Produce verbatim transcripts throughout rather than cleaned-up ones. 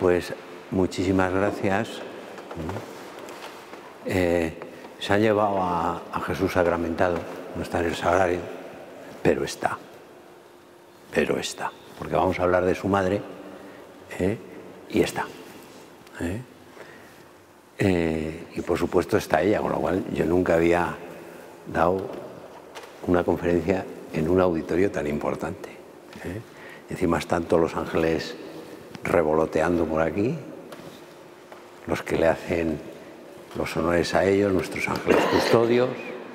Pues muchísimas gracias. Eh, se han llevado a, a Jesús sacramentado, no está en el sagrario, pero está, pero está, porque vamos a hablar de su madre, ¿eh? y está. ¿eh? Eh, y por supuesto está ella, con lo cual yo nunca había dado una conferencia en un auditorio tan importante. ¿eh? Encima están todos los ángeles revoloteando por aquí, los que le hacen los honores a ellos, nuestros ángeles custodios.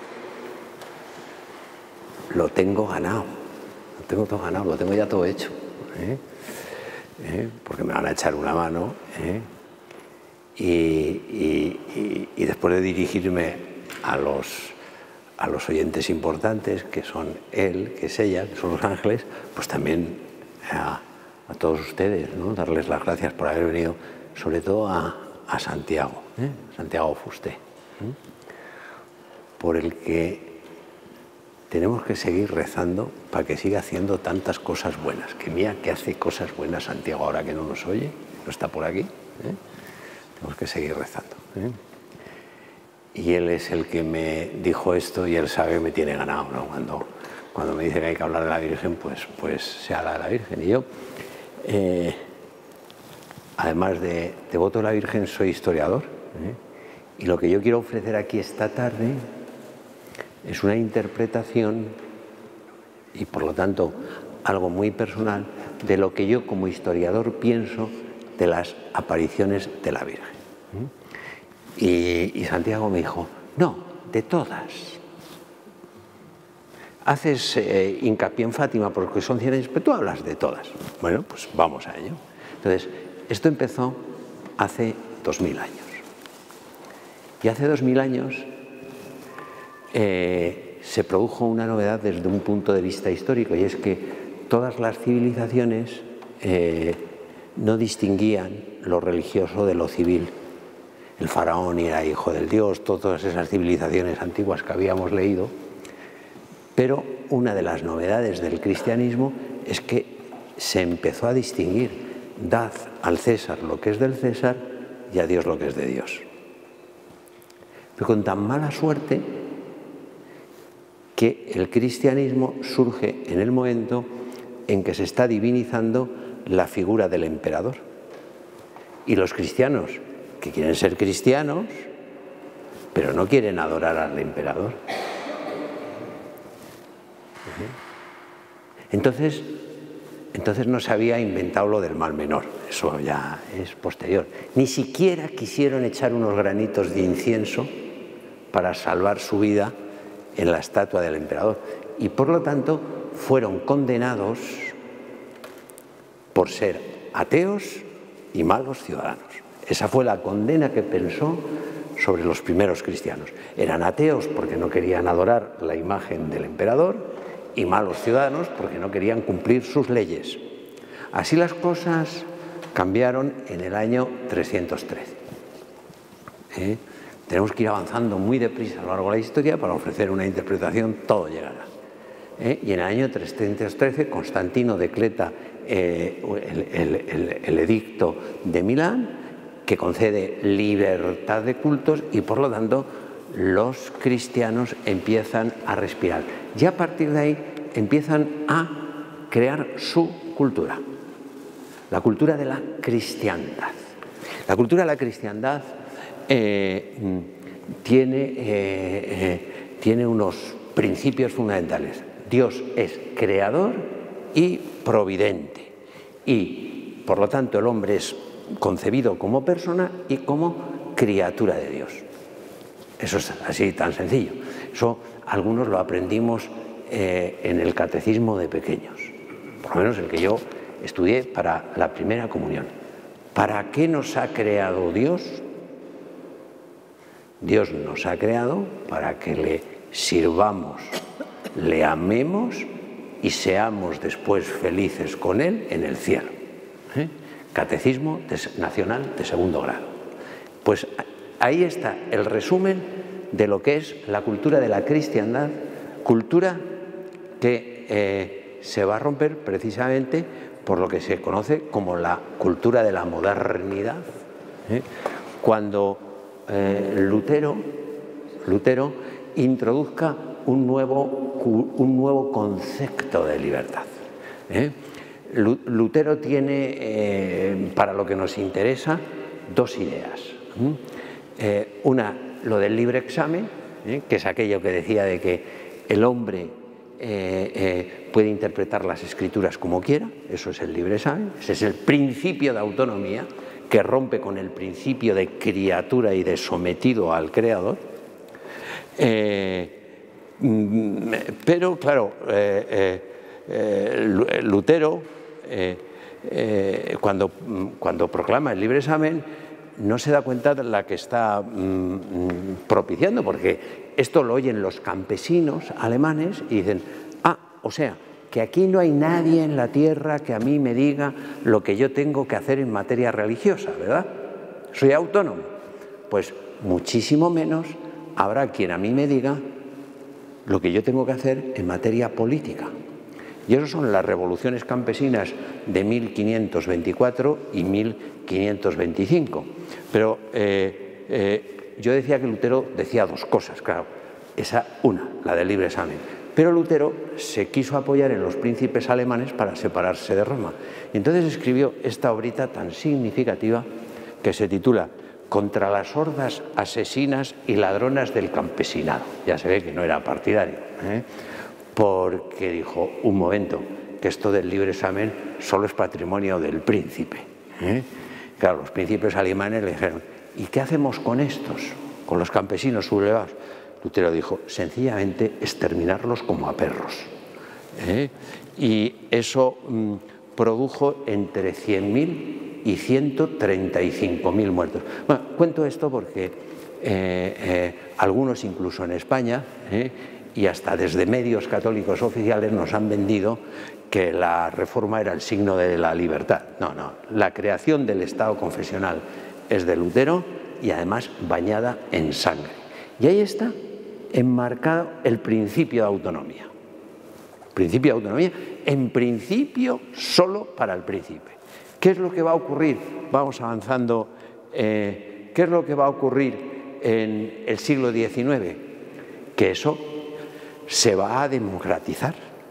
Lo tengo ganado, lo tengo todo ganado, lo tengo ya todo hecho, ¿eh? ¿Eh? porque me van a echar una mano, ¿eh? y, y, y, y después de dirigirme a los, a los oyentes importantes, que son él, que es ella, que son los ángeles, pues también a, a todos ustedes, ¿no? Darles las gracias por haber venido, sobre todo a, a Santiago, ¿eh? Santiago Fusté, ¿eh? por el que tenemos que seguir rezando para que siga haciendo tantas cosas buenas. Que mira que hace cosas buenas Santiago ahora que no nos oye, no está por aquí. ¿eh? Tenemos que seguir rezando. ¿eh? Y él es el que me dijo esto y él sabe que me tiene ganado, ¿no? Cuando, cuando me dice que hay que hablar de la Virgen, pues, pues se habla de la Virgen. Y yo, eh, además de devoto de la Virgen, soy historiador. ¿eh? Y lo que yo quiero ofrecer aquí esta tarde es una interpretación y por lo tanto algo muy personal de lo que yo como historiador pienso de las apariciones de la Virgen. Y, y Santiago me dijo, no, de todas. Haces eh, hincapié en Fátima porque son cien años, pero tú hablas de todas. Bueno, pues vamos a ello. Entonces, esto empezó hace dos mil años. Y hace dos mil años Eh, se produjo una novedad desde un punto de vista histórico, y es que todas las civilizaciones eh, no distinguían lo religioso de lo civil. El faraón era hijo del dios, todas esas civilizaciones antiguas que habíamos leído, pero una de las novedades del cristianismo es que se empezó a distinguir: dad al César lo que es del César y a Dios lo que es de Dios. Pero con tan mala suerte que el cristianismo surge en el momento en que se está divinizando la figura del emperador. Y los cristianos, que quieren ser cristianos, pero no quieren adorar al emperador. Entonces, entonces no se había inventado lo del mal menor, eso ya es posterior. Ni siquiera quisieron echar unos granitos de incienso para salvar su vida en la estatua del emperador, y por lo tanto fueron condenados por ser ateos y malos ciudadanos. Esa fue la condena que pensó sobre los primeros cristianos. Eran ateos porque no querían adorar la imagen del emperador y malos ciudadanos porque no querían cumplir sus leyes. Así las cosas cambiaron en el año trescientos trece. ¿Eh? Tenemos que ir avanzando muy deprisa a lo largo de la historia para ofrecer una interpretación, todo llegará. ¿Eh? Y en el año trescientos trece Constantino decreta eh, el, el, el, el edicto de Milán, que concede libertad de cultos, y por lo tanto los cristianos empiezan a respirar. Y a partir de ahí empiezan a crear su cultura, la cultura de la cristiandad. La cultura de la cristiandad Eh, tiene, eh, eh, tiene unos principios fundamentales. Dios es creador y providente, y por lo tanto el hombre es concebido como persona y como criatura de Dios. Eso es así, tan sencillo. Eso algunos lo aprendimos eh, en el catecismo de pequeños, por lo menos el que yo estudié para la primera comunión. ¿Para qué nos ha creado Dios? Dios nos ha creado para que le sirvamos, le amemos y seamos después felices con Él en el cielo. ¿Eh? Catecismo Nacional de segundo grado. Pues ahí está el resumen de lo que es la cultura de la cristiandad, cultura que eh, se va a romper precisamente por lo que se conoce como la cultura de la modernidad, ¿eh? cuando eh, Lutero, Lutero introduzca un nuevo, un nuevo concepto de libertad. ¿eh? Lutero tiene, eh, para lo que nos interesa, dos ideas. Eh, una, lo del libre examen, ¿eh? que es aquello que decía de que el hombre eh, eh, puede interpretar las escrituras como quiera, eso es el libre examen, ese es el principio de autonomía que rompe con el principio de criatura y de sometido al creador. Eh, pero, claro, eh, eh, eh, Lutero, eh, eh, cuando, cuando proclama el libre examen, no se da cuenta de la que está mm, propiciando, porque esto lo oyen los campesinos alemanes y dicen, ah, o sea, que aquí no hay nadie en la tierra que a mí me diga lo que yo tengo que hacer en materia religiosa, ¿verdad? Soy autónomo. Pues muchísimo menos habrá quien a mí me diga lo que yo tengo que hacer en materia política. Y eso son las revoluciones campesinas de mil quinientos veinticuatro y mil quinientos veinticinco. Pero eh, eh, yo decía que Lutero decía dos cosas, claro. Esa, una, la del libre examen. Pero Lutero se quiso apoyar en los príncipes alemanes para separarse de Roma. Y entonces escribió esta obrita tan significativa que se titula Contra las hordas asesinas y ladronas del campesinado. Ya se ve que no era partidario, ¿eh? porque dijo, un momento, que esto del libre examen solo es patrimonio del príncipe. ¿eh? Claro, los príncipes alemanes le dijeron, ¿y qué hacemos con estos, con los campesinos sublevados? Lutero dijo, sencillamente exterminarlos como a perros. ¿eh? Y eso mmm, produjo entre cien mil y ciento treinta y cinco mil muertos. Bueno, cuento esto porque eh, eh, algunos, incluso en España, eh, y hasta desde medios católicos oficiales, nos han vendido que la reforma era el signo de la libertad. No, no, la creación del Estado confesional es de Lutero y además bañada en sangre. Y ahí está enmarcado el principio de autonomía. Principio de autonomía, en principio solo para el príncipe. ¿Qué es lo que va a ocurrir? Vamos avanzando. Eh, ¿Qué es lo que va a ocurrir en el siglo diecinueve? Que eso se va a democratizar.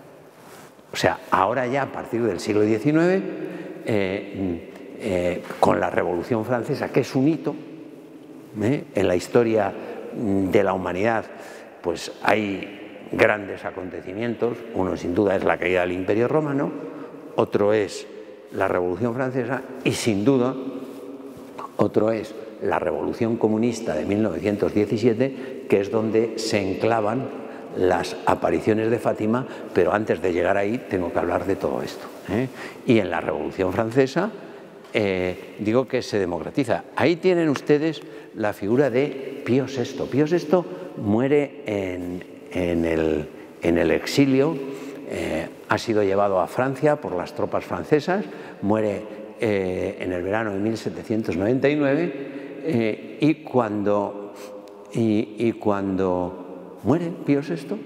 O sea, ahora ya a partir del siglo diecinueve, eh, eh, con la Revolución Francesa, que es un hito eh, en la historia de la humanidad, pues hay grandes acontecimientos. Uno sin duda es la caída del Imperio Romano, otro es la Revolución Francesa y sin duda otro es la Revolución Comunista de mil novecientos diecisiete, que es donde se enclavan las apariciones de Fátima, pero antes de llegar ahí tengo que hablar de todo esto. ¿eh? Y en la Revolución Francesa eh, digo que se democratiza. Ahí tienen ustedes la figura de Pío sexto. Pío sexto muere en, en, el, en el exilio, eh, ha sido llevado a Francia por las tropas francesas, muere eh, en el verano de mil setecientos noventa y nueve eh, y cuando... Y, y cuando muere Pío sexto,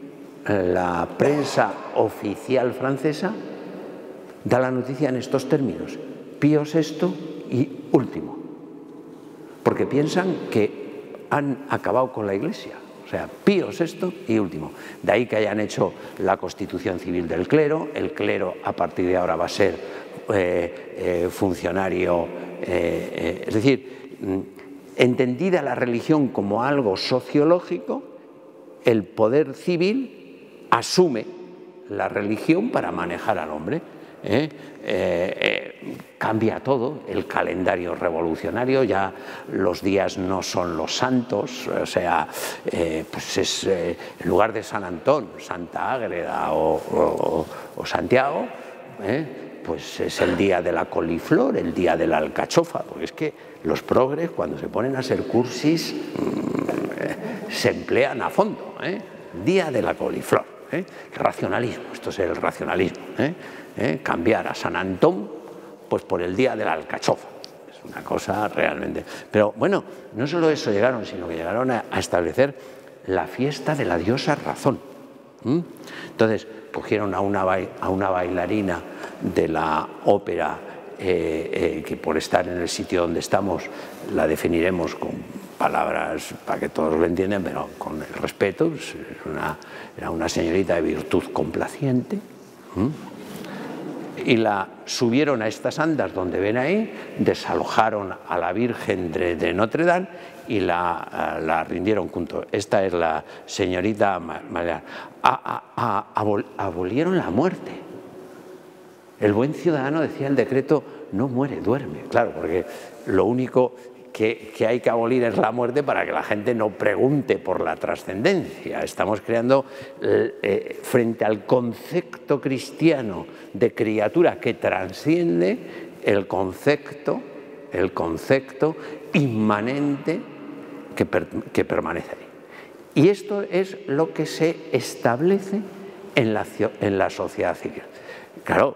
la prensa oficial francesa da la noticia en estos términos: Pío sexto y último, porque piensan que han acabado con la Iglesia. O sea, Pío sexto y último. De ahí que hayan hecho la Constitución Civil del Clero. El clero a partir de ahora va a ser eh, eh, funcionario, eh, eh, es decir, entendida la religión como algo sociológico, el poder civil asume la religión para manejar al hombre. ¿eh? Eh, eh, cambia todo, el calendario revolucionario, ya los días no son los santos, o sea, eh, pues es eh, en lugar de San Antón, Santa Ágreda o, o, o Santiago, ¿eh? pues es el día de la coliflor, el día de la alcachofa, porque es que los progres cuando se ponen a hacer cursis mmm, se emplean a fondo, ¿eh? Día de la coliflor, ¿eh? Racionalismo, esto es el racionalismo, ¿eh? ¿Eh? Cambiar a San Antón pues por el día de la alcachofa, es una cosa realmente. Pero bueno, no solo eso llegaron, sino que llegaron a, a establecer la fiesta de la diosa Razón. ¿Mm? Entonces cogieron a una, a una bailarina de la ópera, eh, eh, que por estar en el sitio donde estamos la definiremos con palabras para que todos lo entiendan, pero con el respeto, pues, una, era una señorita de virtud complaciente. ¿Mm? Y la subieron a estas andas donde ven ahí, desalojaron a la Virgen de, de Notre Dame y la, la rindieron junto. Esta es la señorita María. A, a, a, abol, abolieron la muerte. El buen ciudadano, decía el decreto, no muere, duerme. Claro, porque lo único que, que hay que abolir es la muerte para que la gente no pregunte por la trascendencia. Estamos creando, eh, frente al concepto cristiano de criatura que trasciende, el concepto, el concepto inmanente que, per, que permanece ahí. Y esto es lo que se establece en la, en la sociedad civil. Claro,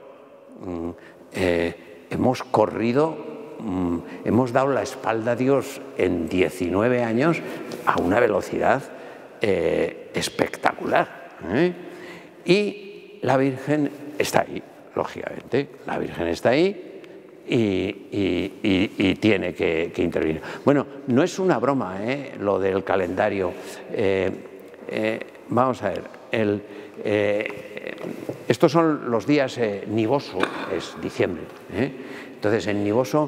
eh, hemos corrido, hemos dado la espalda a Dios en diecinueve años a una velocidad eh, espectacular. ¿eh? Y la Virgen está ahí, lógicamente, la Virgen está ahí y, y, y, y tiene que, que intervenir. Bueno, no es una broma ¿eh? lo del calendario. Eh, eh, vamos a ver, el, eh, estos son los días eh, Nivoso, es diciembre. ¿eh? Entonces, en Nivoso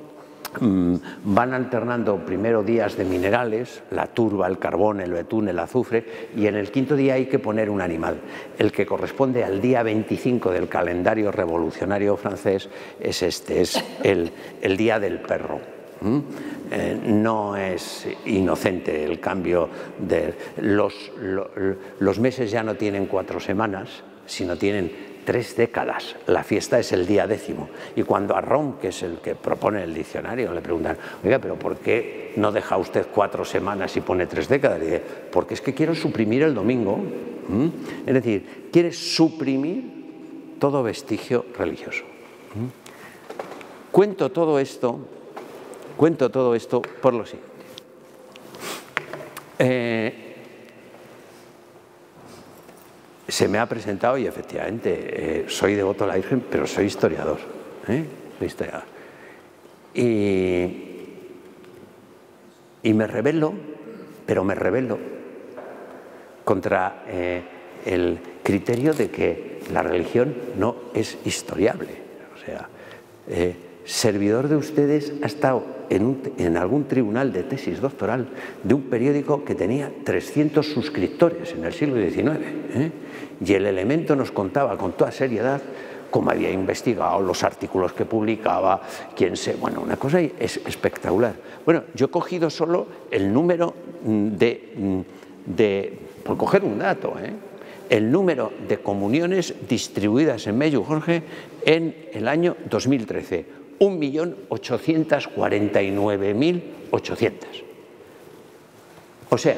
van alternando primero días de minerales, la turba, el carbón, el betún, el azufre, y en el quinto día hay que poner un animal. El que corresponde al día veinticinco del calendario revolucionario francés es este, es el, el día del perro. ¿Mm? Eh, no es inocente el cambio de... Los, lo, los meses ya no tienen cuatro semanas, sino tienen tres décadas. La fiesta es el día décimo. Y cuando a Rom, que es el que propone el diccionario, le preguntan, oiga, pero ¿por qué no deja usted cuatro semanas y pone tres décadas? Y dice, porque es que quiero suprimir el domingo. ¿Mm? Es decir, quiere suprimir todo vestigio religioso. ¿Mm? Cuento todo esto, cuento todo esto por lo siguiente. Eh, Se me ha presentado y efectivamente eh, soy devoto a la Virgen, pero soy historiador. ¿eh? Soy historiador. Y, y me rebelo, pero me rebelo contra eh, el criterio de que la religión no es historiable. O sea, eh, servidor de ustedes ha estado en, un, en algún tribunal de tesis doctoral de un periódico que tenía trescientos suscriptores en el siglo diecinueve. ¿eh? Y el Elemento nos contaba con toda seriedad cómo había investigado, los artículos que publicaba, quién se... Bueno, una cosa es espectacular. Bueno, yo he cogido solo el número de... de por coger un dato, ¿eh? el número de comuniones distribuidas en Medjugorje en el año dos mil trece. un millón ochocientos cuarenta y nueve mil ochocientos. O sea,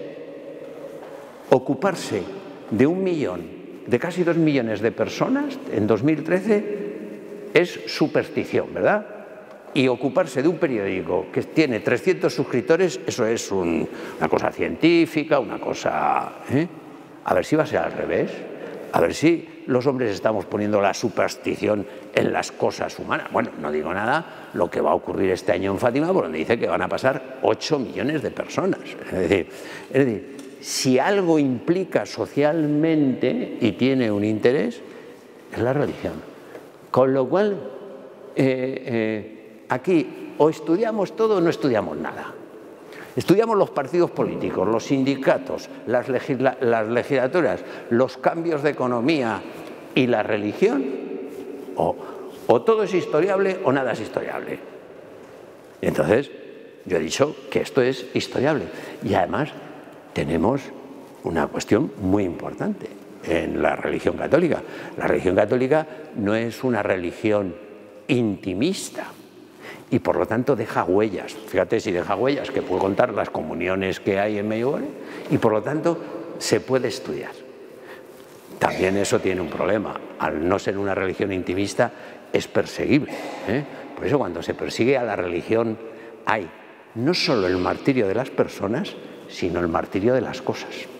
ocuparse de un millón, de casi dos millones de personas en dos mil trece es superstición, ¿verdad? Y ocuparse de un periódico que tiene trescientos suscriptores, eso es un, una cosa científica, una cosa... ¿eh? A ver si va a ser al revés, a ver si los hombres estamos poniendo la superstición en las cosas humanas. Bueno, no digo nada lo que va a ocurrir este año en Fátima, por donde dice que van a pasar ocho millones de personas. Es decir, es decir, si algo implica socialmente y tiene un interés, es la religión. Con lo cual, eh, eh, aquí o estudiamos todo o no estudiamos nada. Estudiamos los partidos políticos, los sindicatos, las, legisla las legislaturas, los cambios de economía y la religión, o, o todo es historiable o nada es historiable. Y entonces, yo he dicho que esto es historiable. Y además tenemos una cuestión muy importante en la religión católica. La religión católica no es una religión intimista, y por lo tanto deja huellas. Fíjate si deja huellas, que puedo contar las comuniones que hay en Medjugorje, y por lo tanto se puede estudiar. También eso tiene un problema. Al no ser una religión intimista es perseguible. ¿eh? Por eso cuando se persigue a la religión hay no solo el martirio de las personas, sino el martirio de las cosas.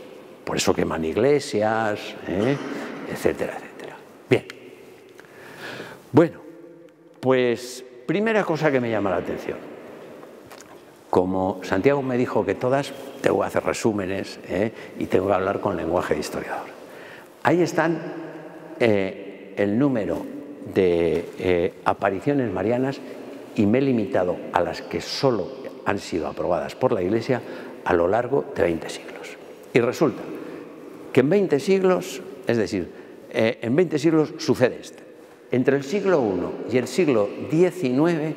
por eso queman iglesias, ¿eh? etcétera, etcétera. Bien. Bueno, pues primera cosa que me llama la atención. Como Santiago me dijo que todas, tengo que hacer resúmenes, ¿eh? y tengo que hablar con lenguaje de historiador. Ahí están eh, el número de eh, apariciones marianas y me he limitado a las que solo han sido aprobadas por la Iglesia a lo largo de veinte siglos. Y resulta que en veinte siglos, es decir, eh, en veinte siglos sucede esto. Entre el siglo primero y el siglo diecinueve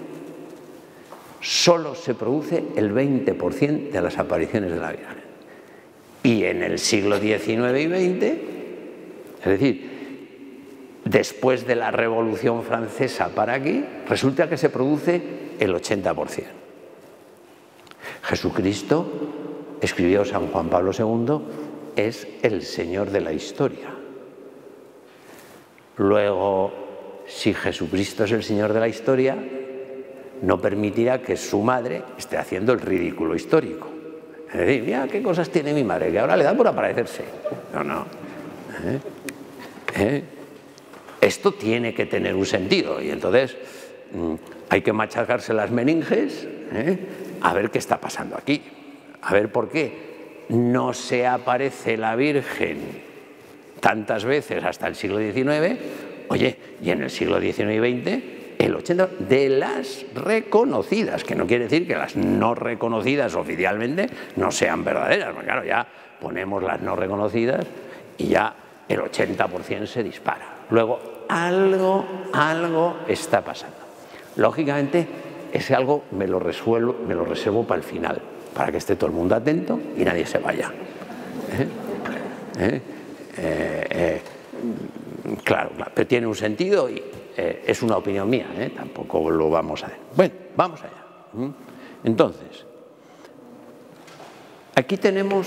solo se produce el veinte por ciento de las apariciones de la Virgen. Y en el siglo diecinueve y veinte, es decir, después de la Revolución Francesa para aquí, resulta que se produce el ochenta por ciento. Jesucristo, escribió San Juan Pablo segundo, es el Señor de la historia. Luego, si Jesucristo es el Señor de la historia, no permitirá que su madre esté haciendo el ridículo histórico. Es decir, mira qué cosas tiene mi madre, que ahora le da por aparecerse. No, no. ¿Eh? ¿Eh? Esto tiene que tener un sentido y entonces mmm, hay que machacarse las meninges, ¿eh? a ver qué está pasando aquí, a ver por qué no se aparece la Virgen tantas veces hasta el siglo diecinueve, oye, y en el siglo diecinueve y veinte el ochenta por ciento de las reconocidas, que no quiere decir que las no reconocidas oficialmente no sean verdaderas, porque claro, ya ponemos las no reconocidas y ya el ochenta por ciento se dispara. Luego, algo, algo está pasando. Lógicamente, ese algo me lo, resuelvo, me lo reservo para el final, para que esté todo el mundo atento y nadie se vaya. ¿Eh? ¿Eh? Eh, eh, claro, claro, pero tiene un sentido y eh, es una opinión mía, ¿eh? Tampoco lo vamos a ver. Bueno, vamos allá. Entonces, aquí tenemos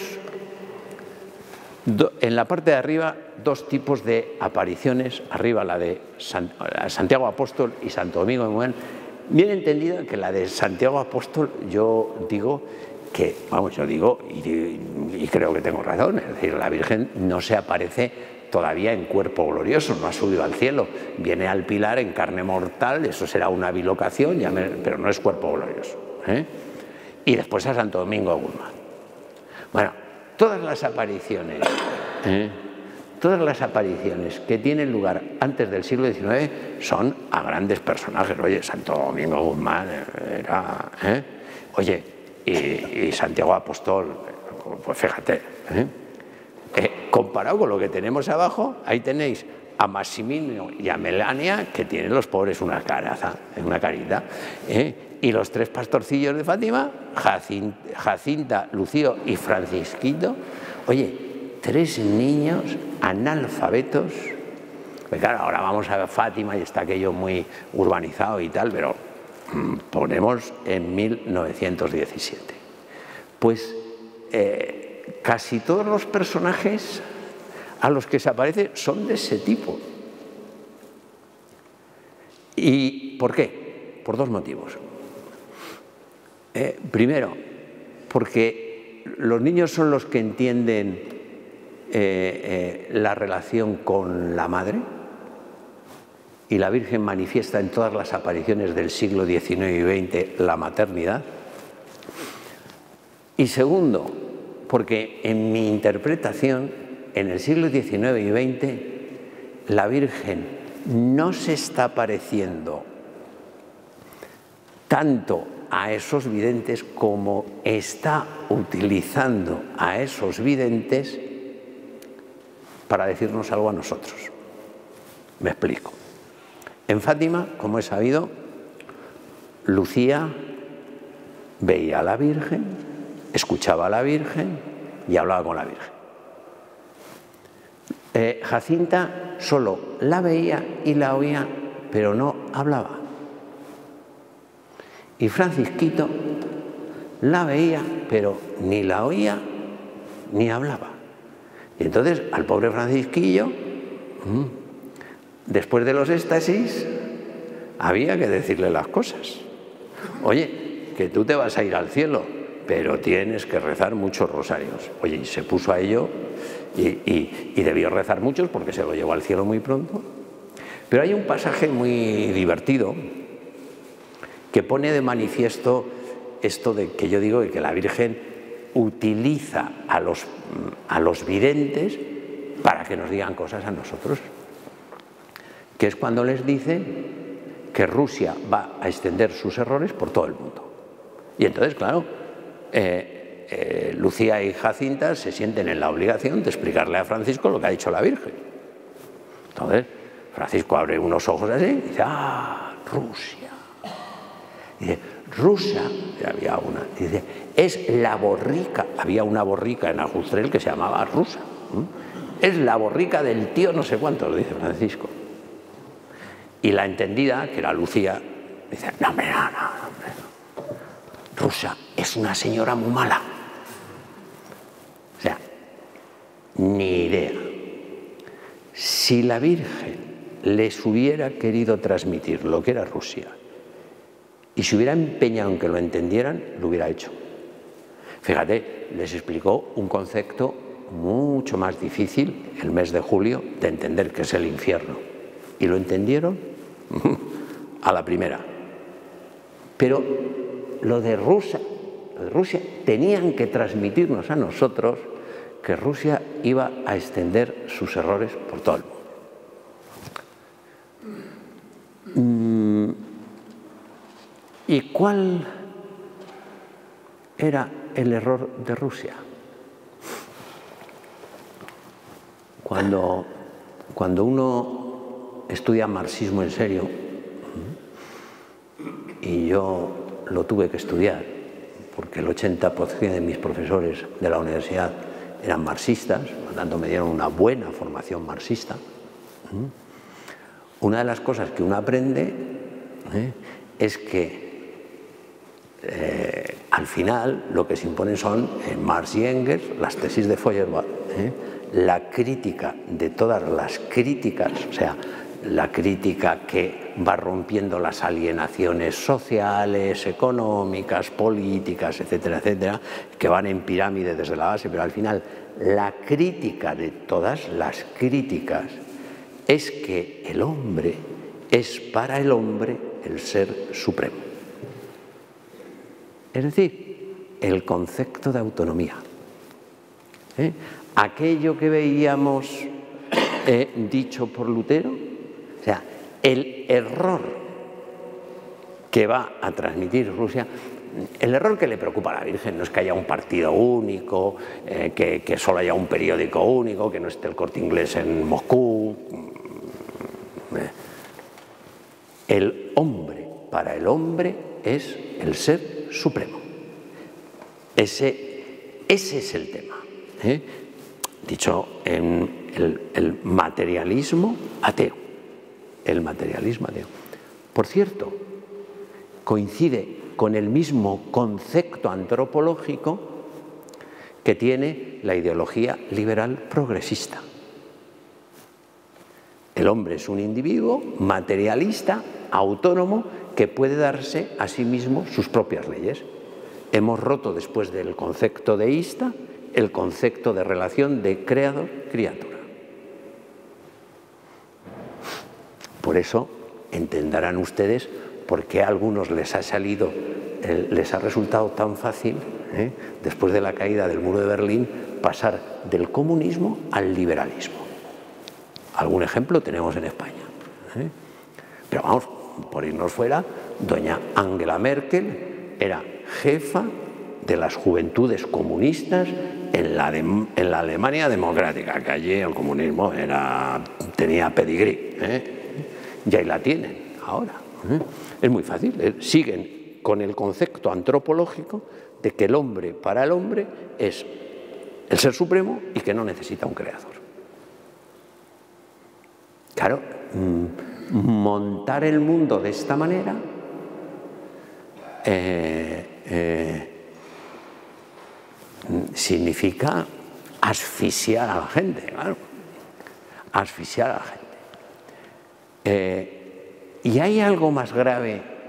do, en la parte de arriba dos tipos de apariciones, arriba la de San, Santiago Apóstol y Santo Domingo de Guzmán. Bien entendido que la de Santiago Apóstol yo digo que, vamos, yo digo y, y creo que tengo razón, es decir, la Virgen no se aparece todavía en cuerpo glorioso, no ha subido al cielo, viene al Pilar en carne mortal, eso será una bilocación, ya me, pero no es cuerpo glorioso. ¿eh? Y después a Santo Domingo de Guzmán. Bueno, todas las apariciones, ¿eh? todas las apariciones que tienen lugar antes del siglo diecinueve son a grandes personajes. Oye, Santo Domingo de Guzmán era, ¿eh? oye, y, y Santiago Apóstol, pues fíjate, ¿eh? Eh, comparado con lo que tenemos abajo, ahí tenéis a Maximino y a Melania, que tienen los pobres una caraza, una carita, ¿eh? y los tres pastorcillos de Fátima, Jacinta, Jacinta, Lucio y Francisquito, oye, tres niños analfabetos. Pues claro, ahora vamos a ver Fátima y está aquello muy urbanizado y tal, pero mmm, ponemos en mil novecientos diecisiete. Pues eh, casi todos los personajes a los que se aparece son de ese tipo. ¿Y por qué? Por dos motivos. Eh, primero, porque los niños son los que entienden eh, eh, la relación con la madre y la Virgen manifiesta en todas las apariciones del siglo diecinueve y veinte la maternidad. Y segundo, porque en mi interpretación, en el siglo diecinueve y veinte, la Virgen no se está pareciendo tanto a esos videntes como está utilizando a esos videntes para decirnos algo a nosotros. Me explico. En Fátima, como he sabido, Lucía veía a la Virgen, escuchaba a la Virgen y hablaba con la Virgen. Eh, Jacinta solo la veía y la oía, pero no hablaba. Y Francisquito la veía, pero ni la oía ni hablaba. Y entonces al pobre Francisquillo, después de los éxtasis, había que decirle las cosas. Oye, que tú te vas a ir al cielo, pero tienes que rezar muchos rosarios. Oye, y se puso a ello y, y, y debió rezar muchos porque se lo llevó al cielo muy pronto. Pero hay un pasaje muy divertido que pone de manifiesto esto de que yo digo que la Virgen utiliza a los, a los videntes para que nos digan cosas a nosotros, que es cuando les dice que Rusia va a extender sus errores por todo el mundo. Y entonces, claro, eh, eh, Lucía y Jacinta se sienten en la obligación de explicarle a Francisco lo que ha dicho la Virgen. Entonces, Francisco abre unos ojos así y dice, ah, Rusia. Dice, Rusia, había una, dice, es la borrica, había una borrica en Ajustrel que se llamaba Rusa, ¿eh? Es la borrica del tío no sé cuánto, lo dice Francisco. Y la entendida, que era Lucía, dice, no, hombre, no, no, no, Rusia es una señora muy mala. O sea, ni idea. Si la Virgen les hubiera querido transmitir lo que era Rusia y se hubiera empeñado en que lo entendieran, lo hubiera hecho. Fíjate, les explicó un concepto mucho más difícil el mes de julio de entender, que es el infierno. ¿Y lo entendieron? A la primera. Pero lo de Rusia, lo de Rusia, tenían que transmitirnos a nosotros que Rusia iba a extender sus errores por todo el mundo. ¿Y cuál era el error de Rusia? Cuando, cuando uno estudia marxismo en serio, y yo lo tuve que estudiar, porque el ochenta por ciento de mis profesores de la universidad eran marxistas, por lo tanto me dieron una buena formación marxista. Una de las cosas que uno aprende ¿eh? es que eh, al final lo que se imponen son, en Marx y Engels, las tesis de Feuerbach, ¿eh? la crítica de todas las críticas, o sea, la crítica que va rompiendo las alienaciones sociales, económicas, políticas, etcétera, etcétera, que van en pirámide desde la base, pero al final la crítica de todas las críticas es que el hombre es para el hombre el ser supremo. Es decir, el concepto de autonomía. ¿Eh? Aquello que veíamos eh, dicho por Lutero, o sea, el error que va a transmitir Rusia, el error que le preocupa a la Virgen no es que haya un partido único, eh, que, que solo haya un periódico único, que no esté el Corte Inglés en Moscú. El hombre, para el hombre, es el ser supremo. Ese, ese es el tema. ¿eh? Dicho en el, el materialismo ateo. El materialismo ateo. Por cierto, coincide con el mismo concepto antropológico que tiene la ideología liberal progresista. El hombre es un individuo materialista, autónomo, que puede darse a sí mismo sus propias leyes. Hemos roto, después del concepto deísta, el concepto de relación de creador-criatura. Por eso entenderán ustedes por qué a algunos les ha salido, eh, les ha resultado tan fácil, eh, después de la caída del muro de Berlín, pasar del comunismo al liberalismo. Algún ejemplo tenemos en España. ¿eh? Pero vamos, por irnos fuera, doña Angela Merkel era jefa de las juventudes comunistas en la, de, en la Alemania democrática, que allí el comunismo era, tenía pedigrí. ¿eh? Y ahí la tienen ahora. ¿eh? Es muy fácil. ¿eh? Siguen con el concepto antropológico de que el hombre para el hombre es el ser supremo y que no necesita un creador. Claro, montar el mundo de esta manera eh, eh, significa asfixiar a la gente, claro, asfixiar a la gente. Eh, y hay algo más grave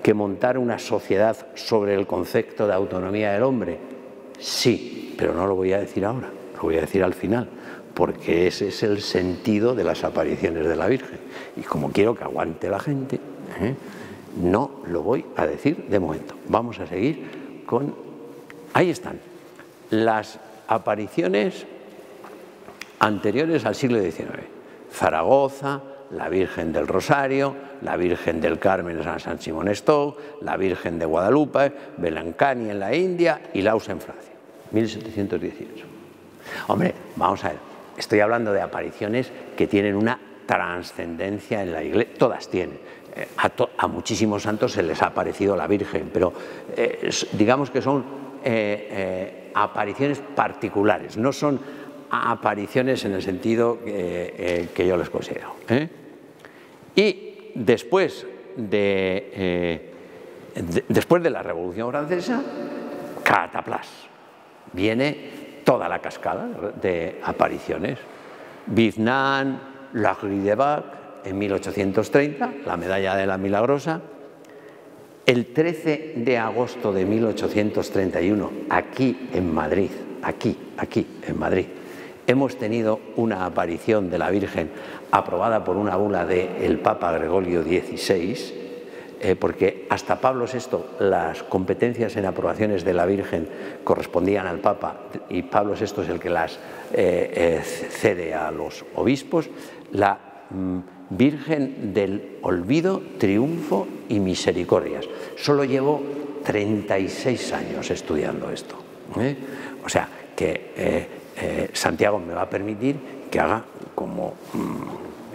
que montar una sociedad sobre el concepto de autonomía del hombre? Sí, pero no lo voy a decir ahora, lo voy a decir al final, porque ese es el sentido de las apariciones de la Virgen. Y como quiero que aguante la gente, ¿eh? no lo voy a decir de momento. Vamos a seguir con... Ahí están las apariciones anteriores al siglo diecinueve. Zaragoza, la Virgen del Rosario, la Virgen del Carmen en San Simón Stow, la Virgen de Guadalupe, Belancani en la India y Laus en Francia, mil setecientos dieciocho. Hombre, vamos a ver, estoy hablando de apariciones que tienen una trascendencia en la Iglesia, todas tienen. Eh, a, to, a muchísimos santos se les ha aparecido la Virgen, pero eh, digamos que son eh, eh, apariciones particulares, no son apariciones en el sentido eh, eh, que yo les considero. ¿eh? Y después de, eh, de, después de la Revolución Francesa, cataplas, viene toda la cascada de apariciones. Biznan, La Grille de Bac, en mil ochocientos treinta, la medalla de la Milagrosa. El trece de agosto de mil ochocientos treinta y uno, aquí en Madrid, aquí, aquí en Madrid, hemos tenido una aparición de la Virgen aprobada por una bula del Papa Gregorio dieciséis, eh, porque hasta Pablo sexto las competencias en aprobaciones de la Virgen correspondían al Papa y Pablo sexto es el que las eh, eh, cede a los obispos. La mm, Virgen del Olvido, Triunfo y Misericordias. Solo llevo treinta y seis años estudiando esto. ¿eh? O sea que... Eh, Eh, Santiago me va a permitir que haga como um,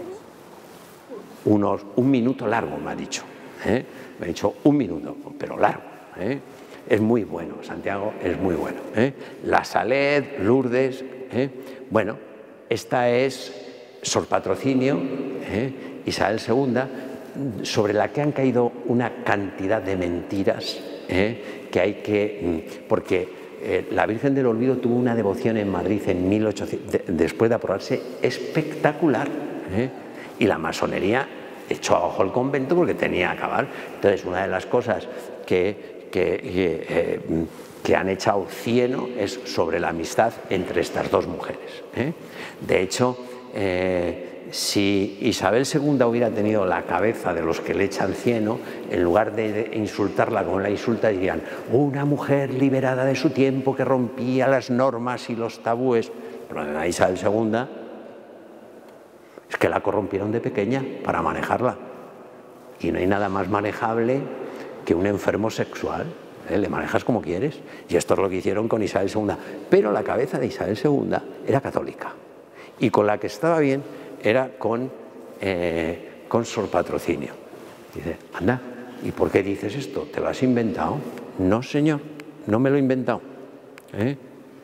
unos, un minuto largo, me ha dicho. ¿eh? Me ha dicho un minuto, pero largo. ¿eh? Es muy bueno, Santiago es muy bueno. ¿eh? La Saled, Lourdes. ¿eh? Bueno, esta es Sor Patrocinio, ¿eh? Isabel segunda, sobre la que han caído una cantidad de mentiras ¿eh? que hay que... porque Eh, la Virgen del Olvido tuvo una devoción en Madrid en mil ochocientos, de, después de aprobarse espectacular ¿eh? y la masonería echó abajo el convento porque tenía que acabar. Entonces una de las cosas que, que, eh, que han echado cieno es sobre la amistad entre estas dos mujeres. ¿eh? De hecho, eh, si Isabel segunda hubiera tenido la cabeza de los que le echan cieno, en lugar de insultarla como la insulta, dirían una mujer liberada de su tiempo que rompía las normas y los tabúes. Pero a Isabel segunda es que la corrompieron de pequeña para manejarla. Y no hay nada más manejable que un enfermo sexual. ¿eh? Le manejas como quieres. Y esto es lo que hicieron con Isabel segunda. Pero la cabeza de Isabel segunda era católica. Y con la que estaba bien era con, eh, con Sor Patrocinio. Dice, anda, ¿y por qué dices esto? ¿Te lo has inventado? No, señor, no me lo he inventado. ¿eh?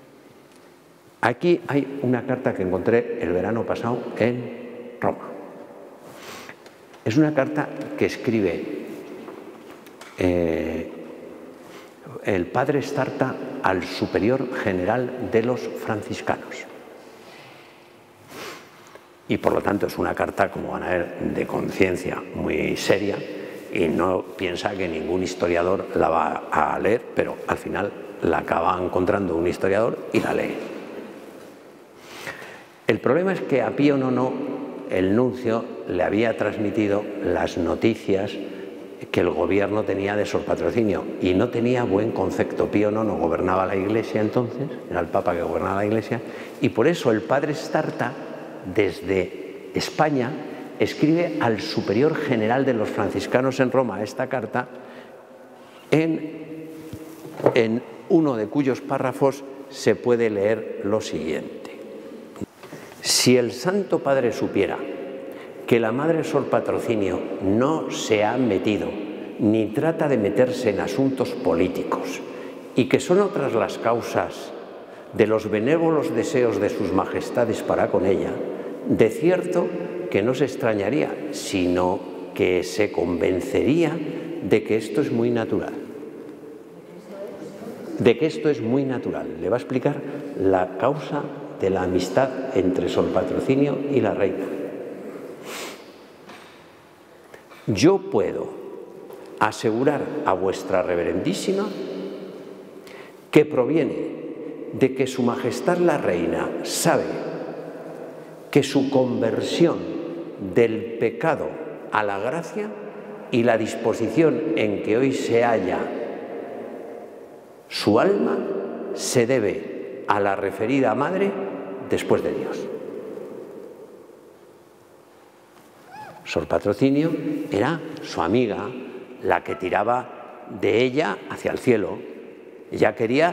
Aquí hay una carta que encontré el verano pasado en Roma. Es una carta que escribe eh, el padre Starta al superior general de los franciscanos. Y por lo tanto es una carta, como van a ver, de conciencia muy seria y no piensa que ningún historiador la va a leer, pero al final la acaba encontrando un historiador y la lee. El problema es que a Pío nono el nuncio le había transmitido las noticias que el gobierno tenía de Sor Patrocinio y no tenía buen concepto. Pío nono gobernaba la Iglesia entonces, era el Papa que gobernaba la Iglesia, y por eso el padre Starta desde España escribe al superior general de los franciscanos en Roma esta carta en, en uno de cuyos párrafos se puede leer lo siguiente. Si el Santo Padre supiera que la Madre Sor Patrocinio no se ha metido ni trata de meterse en asuntos políticos y que son otras las causas de los benévolos deseos de sus majestades para con ella, de cierto que no se extrañaría, sino que se convencería de que esto es muy natural. De que esto es muy natural. Le va a explicar la causa de la amistad entre Sor Patrocinio y la reina. Yo puedo asegurar a vuestra reverendísima que proviene de que Su Majestad la Reina sabe que su conversión del pecado a la gracia y la disposición en que hoy se halla su alma se debe a la referida madre después de Dios. Sor Patrocinio era su amiga, la que tiraba de ella hacia el cielo. Ella quería,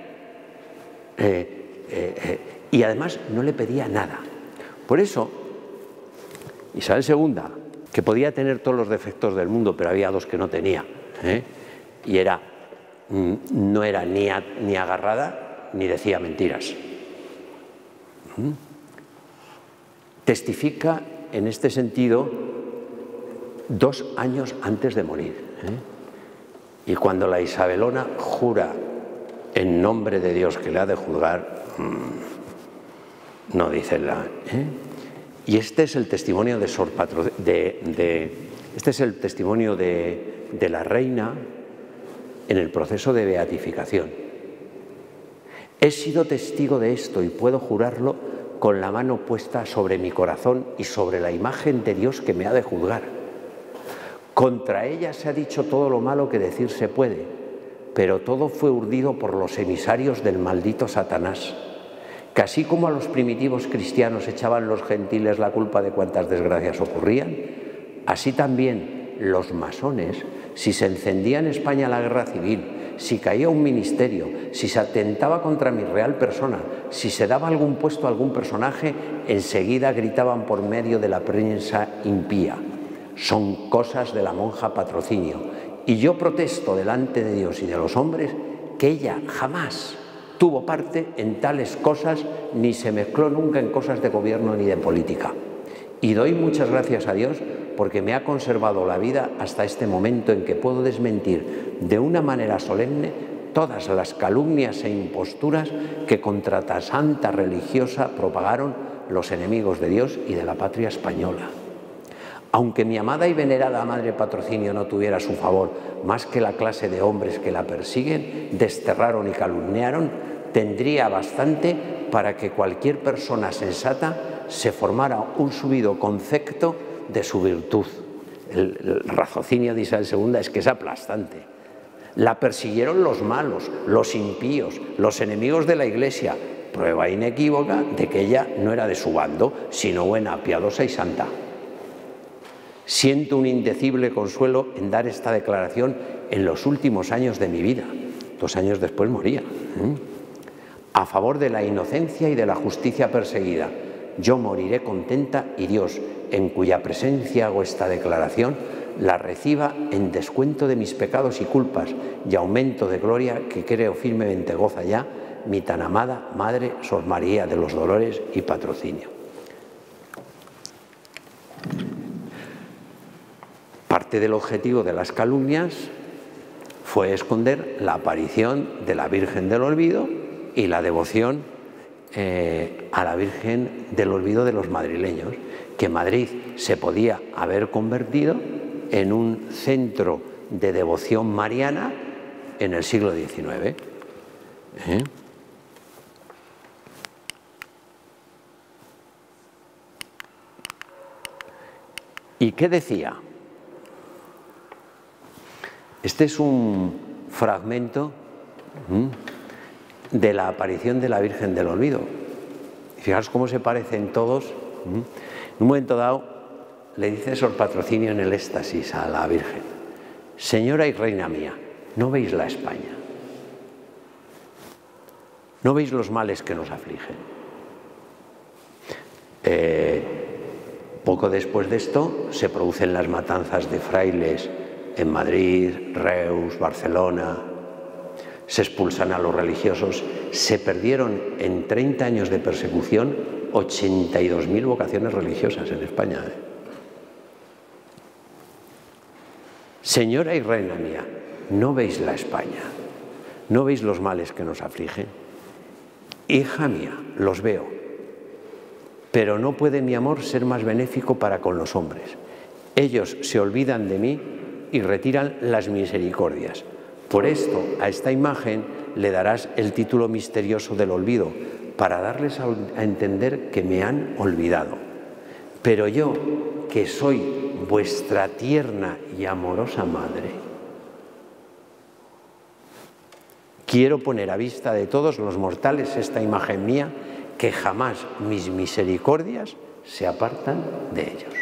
eh, eh, eh, y además no le pedía nada. Por eso, Isabel segunda, que podía tener todos los defectos del mundo, pero había dos que no tenía, ¿eh? y era, no era ni, a, ni agarrada ni decía mentiras. ¿Mm? Testifica en este sentido dos años antes de morir. ¿eh? Y cuando la Isabelona jura en nombre de Dios que le ha de juzgar, mmm, no dice la... ¿eh? Y este es el testimonio de Sor Patro, de, de, este es el testimonio de, de la reina en el proceso de beatificación. He sido testigo de esto y puedo jurarlo con la mano puesta sobre mi corazón y sobre la imagen de Dios que me ha de juzgar. Contra ella se ha dicho todo lo malo que decir se puede, pero todo fue urdido por los emisarios del maldito Satanás, que así como a los primitivos cristianos echaban los gentiles la culpa de cuantas desgracias ocurrían, así también los masones, si se encendía en España la guerra civil, si caía un ministerio, si se atentaba contra mi real persona, si se daba algún puesto a algún personaje, enseguida gritaban por medio de la prensa impía: son cosas de la monja Patrocinio, y yo protesto delante de Dios y de los hombres que ella jamás tuvo parte en tales cosas, ni se mezcló nunca en cosas de gobierno ni de política. Y doy muchas gracias a Dios porque me ha conservado la vida hasta este momento en que puedo desmentir de una manera solemne todas las calumnias e imposturas que contra tan santa religiosa propagaron los enemigos de Dios y de la patria española. Aunque mi amada y venerada Madre Patrocinio no tuviera a su favor más que la clase de hombres que la persiguen, desterraron y calumniaron, tendría bastante para que cualquier persona sensata se formara un subido concepto de su virtud. El, el raciocinio de Isabel segunda es que es aplastante. La persiguieron los malos, los impíos, los enemigos de la Iglesia, prueba inequívoca de que ella no era de su bando, sino buena, piadosa y santa. Siento un indecible consuelo en dar esta declaración en los últimos años de mi vida. Dos años después moría. ¿eh? A favor de la inocencia y de la justicia perseguida. Yo moriré contenta y Dios, en cuya presencia hago esta declaración, la reciba en descuento de mis pecados y culpas y aumento de gloria que creo firmemente goza ya mi tan amada Madre Sor María de los Dolores y Patrocinio. Parte del objetivo de las calumnias fue esconder la aparición de la Virgen del Olvido y la devoción eh, a la Virgen del Olvido de los madrileños, que Madrid se podía haber convertido en un centro de devoción mariana en el siglo diecinueve. ¿Eh? ¿Y qué decía? Este es un fragmento ¿m? de la aparición de la Virgen del Olvido. Fijaos cómo se parecen todos. ¿m? En un momento dado le dice Sor Patrocinio en el éxtasis a la Virgen: Señora y Reina mía, ¿no veis la España? ¿No veis los males que nos afligen? Eh, poco después de esto se producen las matanzas de frailes en Madrid, Reus, Barcelona, se expulsan a los religiosos, se perdieron en treinta años de persecución ochenta y dos mil vocaciones religiosas en España. ¿eh? Señora y reina mía, ¿no veis la España? ¿No veis los males que nos afligen? Hija mía, los veo, pero no puede mi amor ser más benéfico para con los hombres. Ellos se olvidan de mí y retiran las misericordias. Por esto, a esta imagen le darás el título misterioso del olvido, para darles a, a entender que me han olvidado. Pero yo, que soy vuestra tierna y amorosa madre, quiero poner a vista de todos los mortales esta imagen mía, que jamás mis misericordias se apartan de ellos.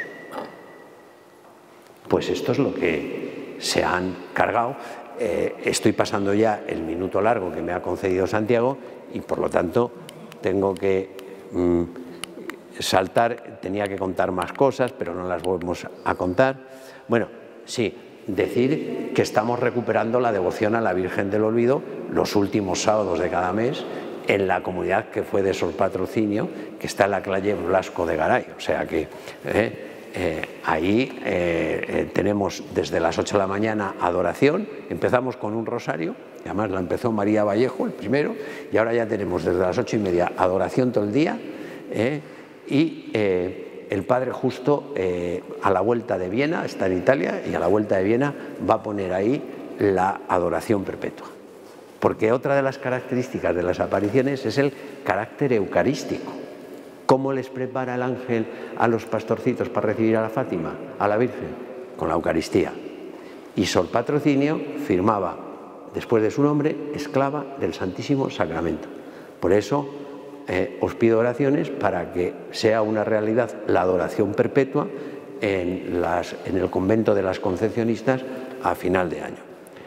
Pues esto es lo que se han cargado. Eh, estoy pasando ya el minuto largo que me ha concedido Santiago y por lo tanto tengo que mmm, saltar, tenía que contar más cosas, pero no las vamos a contar. Bueno, sí, decir que estamos recuperando la devoción a la Virgen del Olvido los últimos sábados de cada mes en la comunidad que fue de Sor Patrocinio, que está en la calle Blasco de Garay. O sea que eh, eh, ahí eh, eh, tenemos desde las ocho de la mañana adoración, empezamos con un rosario, y además la empezó María Vallejo, el primero, y ahora ya tenemos desde las ocho y media adoración todo el día, eh, y eh, el Padre Justo eh, a la vuelta de Viena, está en Italia, y a la vuelta de Viena va a poner ahí la adoración perpetua. Porque otra de las características de las apariciones es el carácter eucarístico. ¿Cómo les prepara el ángel a los pastorcitos para recibir a la Fátima, a la Virgen? Con la Eucaristía. Y Sor Patrocinio firmaba, después de su nombre, esclava del Santísimo Sacramento. Por eso eh, os pido oraciones para que sea una realidad la adoración perpetua en, las, en el convento de las Concepcionistas a final de año.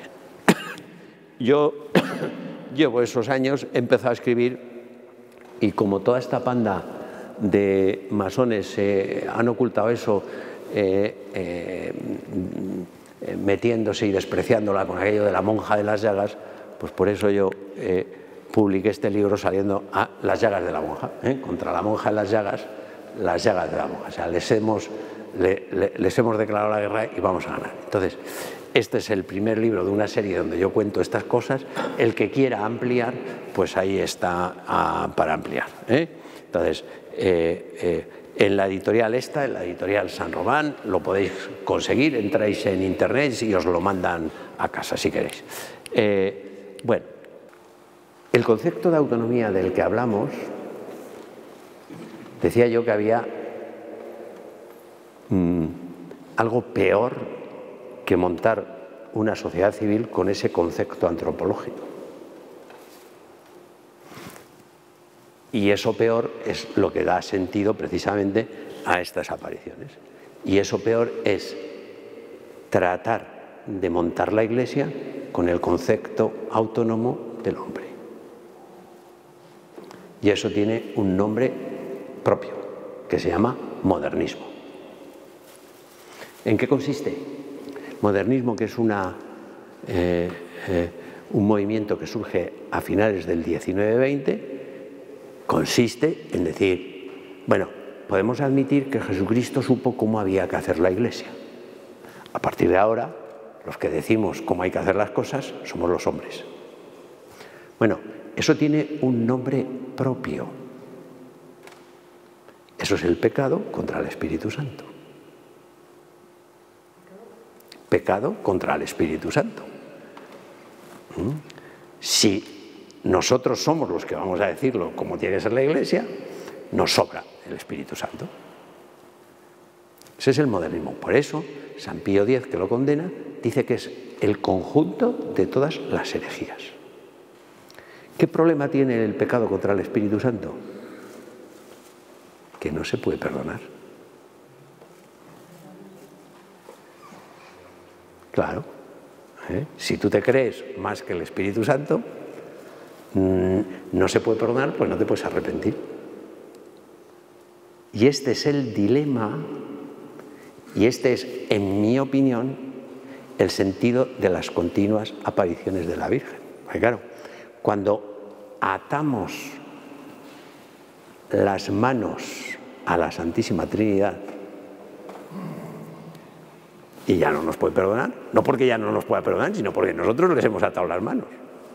Yo llevo esos años, he empezado a escribir y como toda esta panda de masones eh, han ocultado eso, eh, eh, metiéndose y despreciándola con aquello de la monja de las llagas, pues por eso yo eh, publiqué este libro saliendo a las llagas de la monja, ¿eh? Contra la monja de las llagas, las llagas de la monja. O sea, les hemos, le, le, les hemos declarado la guerra y vamos a ganar. Entonces, este es el primer libro de una serie donde yo cuento estas cosas. El que quiera ampliar, pues ahí está ah, para ampliar, ¿eh? Entonces, eh, eh, en la editorial esta, en la editorial San Román, lo podéis conseguir, entráis en internet y os lo mandan a casa si queréis. Eh, bueno, el concepto de autonomía del que hablamos, decía yo que había mmm, algo peor que montar una sociedad civil con ese concepto antropológico. Y eso peor es lo que da sentido precisamente a estas apariciones. Y eso peor es tratar de montar la Iglesia con el concepto autónomo del hombre. Y eso tiene un nombre propio, que se llama modernismo. ¿En qué consiste? Modernismo, que es una, eh, eh, un movimiento que surge a finales del diecinueve veinte, consiste en decir, bueno, podemos admitir que Jesucristo supo cómo había que hacer la Iglesia. A partir de ahora, los que decimos cómo hay que hacer las cosas somos los hombres. Bueno, eso tiene un nombre propio. Eso es el pecado contra el Espíritu Santo. Pecado contra el Espíritu Santo. Si nosotros somos los que vamos a decirlo como tiene que ser la Iglesia, nos sobra el Espíritu Santo. Ese es el modernismo. Por eso, San Pío X, que lo condena, dice que es el conjunto de todas las herejías. ¿Qué problema tiene el pecado contra el Espíritu Santo? Que no se puede perdonar. Claro, ¿eh? Si tú te crees más que el Espíritu Santo, mmm, no se puede perdonar, pues no te puedes arrepentir. Y este es el dilema, y este es, en mi opinión, el sentido de las continuas apariciones de la Virgen. Porque claro, cuando atamos las manos a la Santísima Trinidad, y ya no nos puede perdonar, no porque ya no nos pueda perdonar, sino porque nosotros les hemos atado las manos.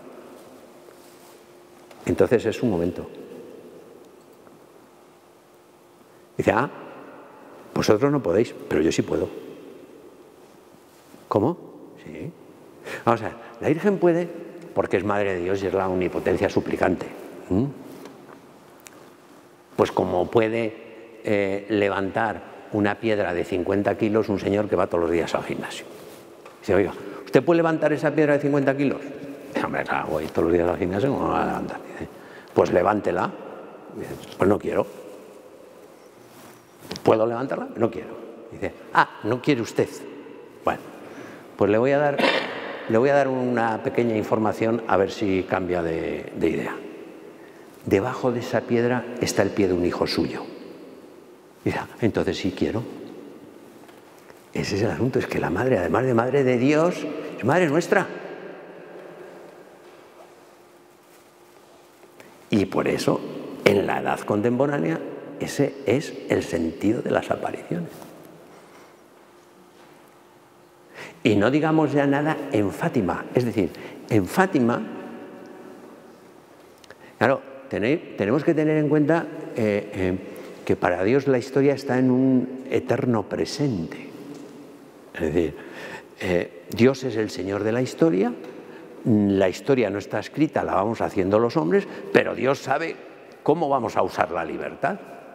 Entonces es un momento. Dice, ah, vosotros no podéis, pero yo sí puedo. ¿Cómo? Sí. Vamos a ver, la Virgen puede porque es Madre de Dios y es la omnipotencia suplicante. ¿Mm? Pues como puede eh, levantar una piedra de cincuenta kilos un señor que va todos los días al gimnasio. Dice, oiga, ¿usted puede levantar esa piedra de cincuenta kilos? Hombre, claro, voy todos los días al gimnasio, ¿cómo va a levantar? Dice, pues levántela. Dice, pues no quiero. ¿Puedo levantarla? No quiero. Dice, ah, no quiere usted. Bueno, pues le voy a dar, le voy a dar una pequeña información a ver si cambia de, de idea. Debajo de esa piedra está el pie de un hijo suyo. Dice, entonces sí quiero. Ese es el asunto, es que la madre, además de madre de Dios, es madre nuestra. Y por eso, en la edad contemporánea, ese es el sentido de las apariciones. Y no digamos ya nada en Fátima. Es decir, en Fátima, claro, tenéis, tenemos que tener en cuenta eh, eh, que para Dios la historia está en un eterno presente. Es decir, eh, Dios es el Señor de la historia, la historia no está escrita, la vamos haciendo los hombres, pero Dios sabe cómo vamos a usar la libertad.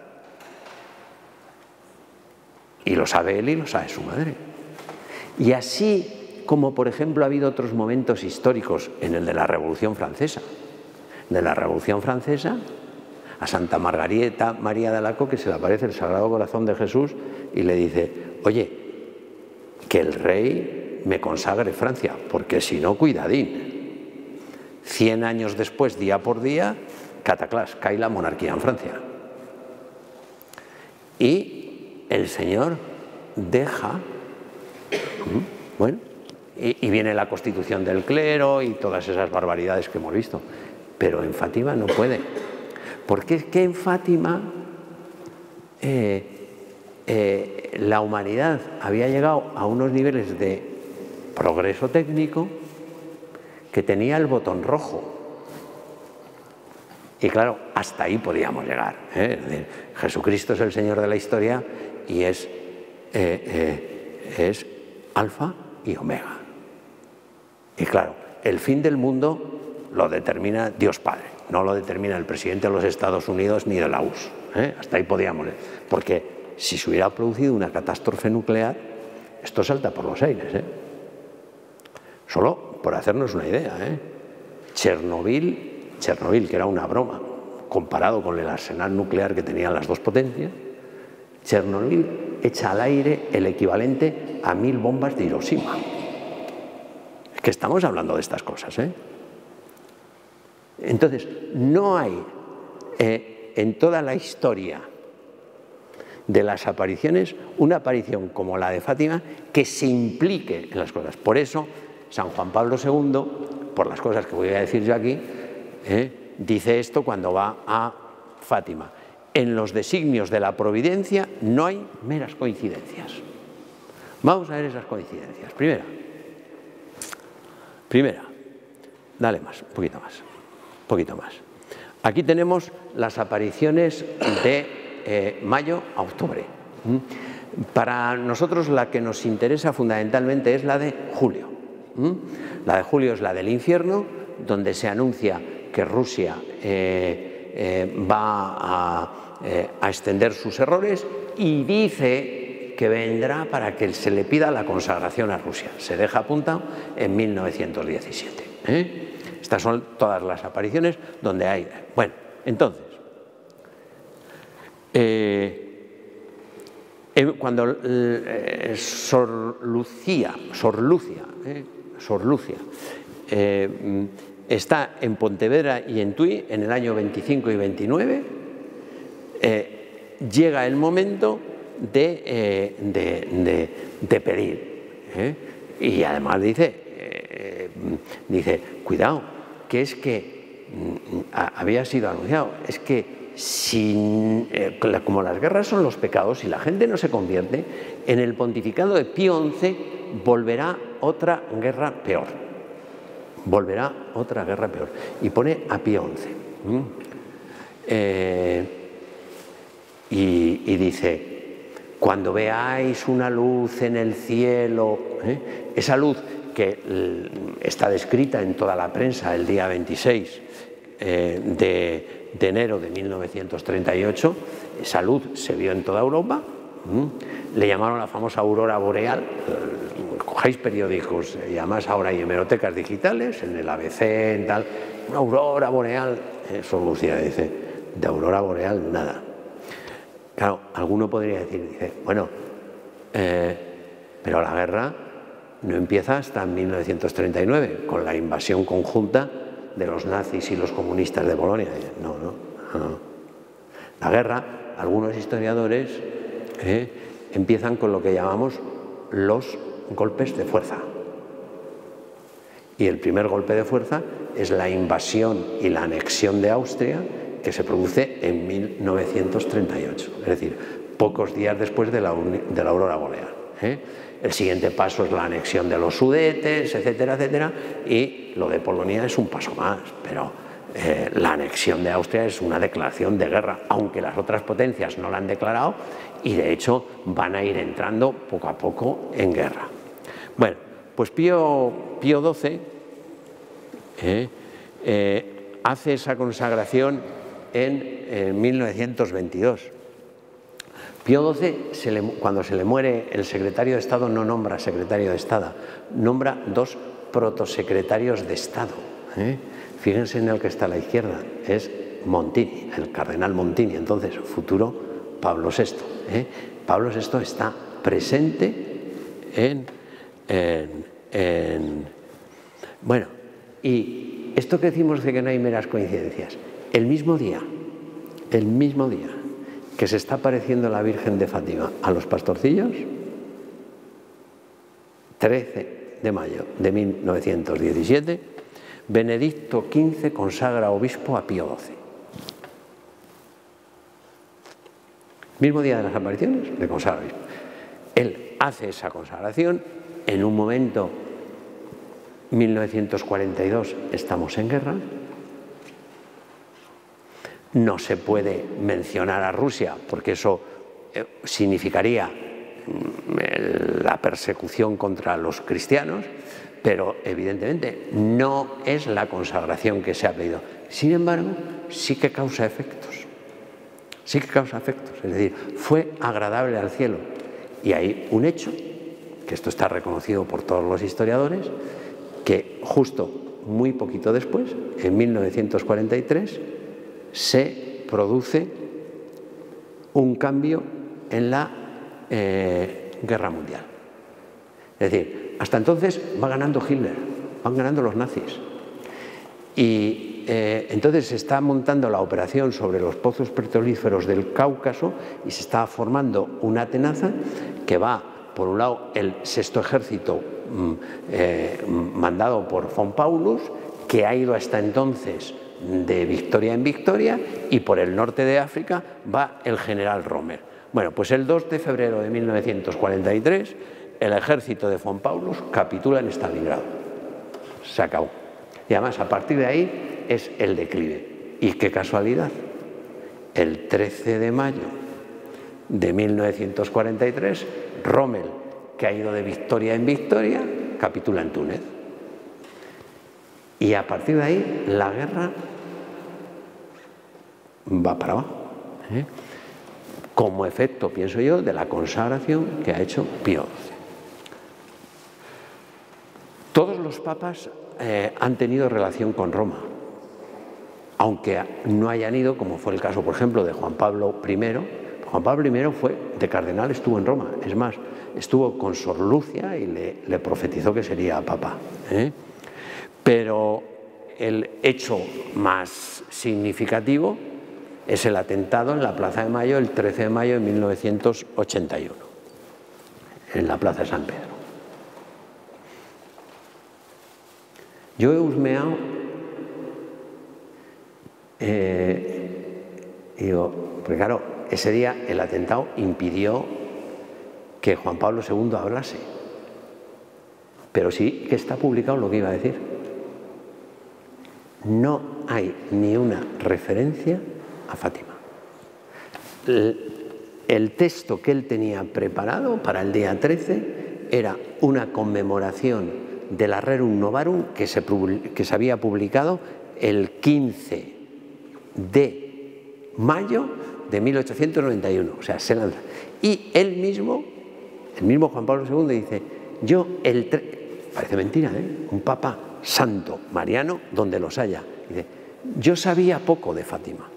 Y lo sabe Él y lo sabe su madre. Y así como, por ejemplo, ha habido otros momentos históricos en el de la Revolución Francesa. De la Revolución Francesa, a Santa Margarita María de Alacoque se le aparece el Sagrado Corazón de Jesús y le dice, oye, que el rey me consagre Francia, porque si no, cuidadín. Cien años después, día por día, cataclás, cae la monarquía en Francia. Y el Señor deja, bueno, y, y viene la constitución del clero y todas esas barbaridades que hemos visto, pero en Fátima no puede, porque es que en Fátima eh, eh, la humanidad había llegado a unos niveles de progreso técnico que tenía el botón rojo. Y claro, hasta ahí podíamos llegar, ¿eh? Es decir, Jesucristo es el Señor de la historia y es, eh, eh, es alfa y omega. Y claro, el fin del mundo lo determina Dios Padre, no lo determina el presidente de los Estados Unidos ni de la U R S S. ¿eh? Hasta ahí podíamos, porque si se hubiera producido una catástrofe nuclear, esto salta por los aires. ¿eh? Solo por hacernos una idea. ¿eh? Chernobyl, Chernobyl, que era una broma, comparado con el arsenal nuclear que tenían las dos potencias, Chernobyl echa al aire el equivalente a mil bombas de Hiroshima. Es que estamos hablando de estas cosas. ¿eh? Entonces, no hay eh, en toda la historia de las apariciones una aparición como la de Fátima que se implique en las cosas. Por eso, San Juan Pablo segundo, por las cosas que voy a decir yo aquí, eh, dice esto cuando va a Fátima. En los designios de la providencia no hay meras coincidencias. Vamos a ver esas coincidencias. Primera, primera, dale más, un poquito más. Un poquito más. Aquí tenemos las apariciones de eh, mayo a octubre. ¿Mm? Para nosotros la que nos interesa fundamentalmente es la de julio. ¿Mm? La de julio es la del infierno, donde se anuncia que Rusia eh, eh, va a, eh, a extender sus errores y dice que vendrá para que se le pida la consagración a Rusia. Se deja apuntado en mil novecientos diecisiete. ¿eh? Estas son todas las apariciones donde hay... Bueno, entonces, eh, cuando eh, Sor Lucía, Sor Lucia, eh, Sor Lucia eh, está en Pontevedra y en Tui en el año veinticinco y veintinueve, eh, llega el momento de, eh, de, de, de pedir. ¿eh? Y además dice, eh, dice, cuidado, que es que había sido anunciado, es que sin, eh, como las guerras son los pecados, si la gente no se convierte, en el pontificado de Pío once volverá otra guerra peor. Volverá otra guerra peor. Y pone a Pío once. ¿Mm? Eh, y, y dice, cuando veáis una luz en el cielo, ¿eh? esa luz que está descrita en toda la prensa el día veintiséis eh, de, de enero de mil novecientos treinta y ocho, esa luz se vio en toda Europa, ¿eh? Le llamaron la famosa aurora boreal. Cogéis periódicos y además ahora hay hemerotecas digitales, en el A B C, en tal, una aurora boreal, eso Lucía dice, de aurora boreal nada. Claro, alguno podría decir, dice, bueno, eh, pero la guerra no empieza hasta mil novecientos treinta y nueve, con la invasión conjunta de los nazis y los comunistas de Polonia. No, no, no. La guerra, algunos historiadores eh, empiezan con lo que llamamos los golpes de fuerza. Y el primer golpe de fuerza es la invasión y la anexión de Austria, que se produce en mil novecientos treinta y ocho, es decir, pocos días después de la, de la aurora boreal. ¿eh? El siguiente paso es la anexión de los Sudetes, etcétera, etcétera, y lo de Polonia es un paso más, pero eh, la anexión de Austria es una declaración de guerra, aunque las otras potencias no la han declarado, y de hecho van a ir entrando poco a poco en guerra. Bueno, pues Pío, Pío doce eh, eh, hace esa consagración en eh, mil novecientos veintidós. Pío doce, se le, cuando se le muere el secretario de Estado, no nombra secretario de Estado, nombra dos protosecretarios de Estado. ¿eh? Fíjense en el que está a la izquierda, es Montini, el cardenal Montini, entonces futuro Pablo sexto. ¿eh? Pablo sexto está presente en, en, en... Bueno, y esto que decimos de que no hay meras coincidencias, el mismo día, el mismo día que se está apareciendo la Virgen de Fátima a los pastorcillos, trece de mayo de mil novecientos diecisiete, Benedicto quince consagra obispo a Pío doce. Mismo día de las apariciones, le consagra obispo. Él hace esa consagración en un momento, mil novecientos cuarenta y dos, estamos en guerra. No se puede mencionar a Rusia porque eso eh, significaría eh, la persecución contra los cristianos, pero evidentemente no es la consagración que se ha pedido. Sin embargo, sí que causa efectos, sí que causa efectos, es decir, fue agradable al cielo. Y hay un hecho, que esto está reconocido por todos los historiadores, que justo muy poquito después, en mil novecientos cuarenta y tres, se produce un cambio en la eh, guerra mundial. Es decir, hasta entonces va ganando Hitler, van ganando los nazis. Y eh, entonces se está montando la operación sobre los pozos petrolíferos del Cáucaso y se está formando una tenaza que va, por un lado, el sexto ejército eh, mandado por von Paulus, que ha ido hasta entonces de victoria en victoria, y por el norte de África va el general Rommel. Bueno, pues el dos de febrero de mil novecientos cuarenta y tres el ejército de von Paulus capitula en Stalingrado. Se acabó. Y además a partir de ahí es el declive. Y qué casualidad, el trece de mayo de mil novecientos cuarenta y tres Rommel, que ha ido de victoria en victoria, capitula en Túnez. Y a partir de ahí la guerra va para abajo, ¿eh? Como efecto, pienso yo, de la consagración que ha hecho Pío doce. Todos los papas eh, han tenido relación con Roma, aunque no hayan ido, como fue el caso, por ejemplo, de Juan Pablo primero. Juan Pablo primero fue de cardenal, estuvo en Roma, es más, estuvo con Sor Lucia y le, le profetizó que sería papa, ¿eh? Pero el hecho más significativo es el atentado en la Plaza de Mayo el trece de mayo de mil novecientos ochenta y uno, en la Plaza de San Pedro. Yo he husmeado, eh, digo, porque claro, ese día el atentado impidió que Juan Pablo segundo hablase, pero sí que está publicado lo que iba a decir. No hay ni una referencia a Fátima. el texto que él tenía preparado para el día trece era una conmemoración de la Rerum Novarum que se, que se había publicado el quince de mayo de mil ochocientos noventa y uno, o sea, se lanza. Y él mismo, el mismo Juan Pablo segundo dice, yo el... Parece mentira, ¿eh? Un papa santo, mariano, donde los haya. Dice, yo sabía poco de Fátima.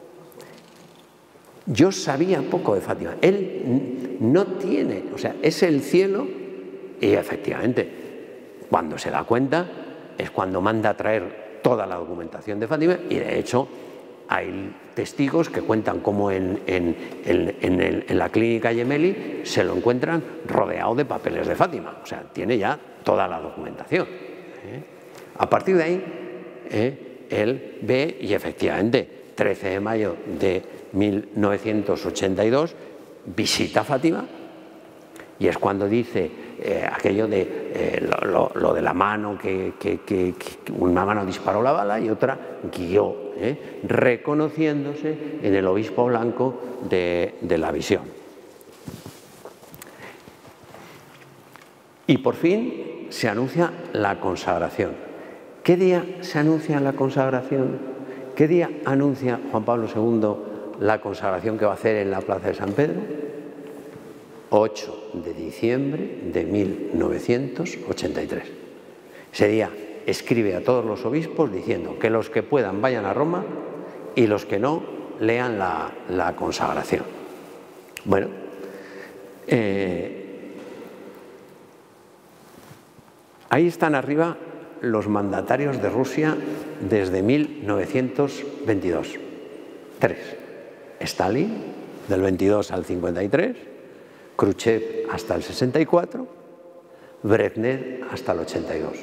Yo sabía poco de Fátima. Él no tiene, o sea, es el cielo y efectivamente, cuando se da cuenta, es cuando manda a traer toda la documentación de Fátima y de hecho hay testigos que cuentan cómo en, en, en, en, el, en la clínica Gemelli se lo encuentran rodeado de papeles de Fátima, o sea, tiene ya toda la documentación. ¿eh? A partir de ahí, eh, él ve y efectivamente, trece de mayo de mil novecientos ochenta y dos, visita Fátima y es cuando dice eh, aquello de eh, lo, lo, lo de la mano, que, que, que, que una mano disparó la bala y otra guió, eh, reconociéndose en el obispo blanco de, de la visión. Y por fin se anuncia la consagración. ¿Qué día se anuncia la consagración? ¿Qué día anuncia Juan Pablo segundo la consagración que va a hacer en la Plaza de San Pedro? ocho de diciembre de mil novecientos ochenta y tres. Ese día escribe a todos los obispos diciendo que los que puedan vayan a Roma y los que no lean la, la consagración. Bueno, eh, ahí están arriba los mandatarios de Rusia desde mil novecientos veintidós. Tres. Stalin, del veintidós al cincuenta y tres, Khrushchev hasta el sesenta y cuatro, Brezhnev hasta el ochenta y dos.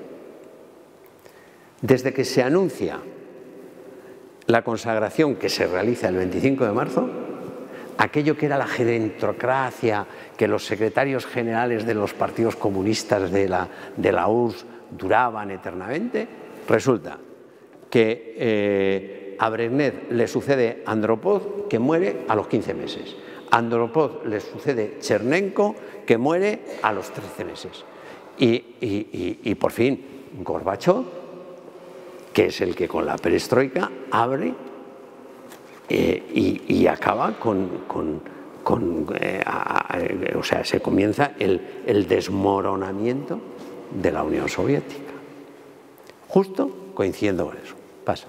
Desde que se anuncia la consagración que se realiza el veinticinco de marzo, aquello que era la gerontocracia, que los secretarios generales de los partidos comunistas de la, de la U R S S duraban eternamente, resulta que eh, a Brezhnev le sucede Andropov, que muere a los quince meses. A Andropov le sucede Chernenko, que muere a los trece meses. Y, y, y, y por fin Gorbachov, que es el que con la perestroika abre eh, y, y acaba con... con, con eh, a, a, o sea, se comienza el, el desmoronamiento de la Unión Soviética. Justo coincidiendo con eso. Pasa.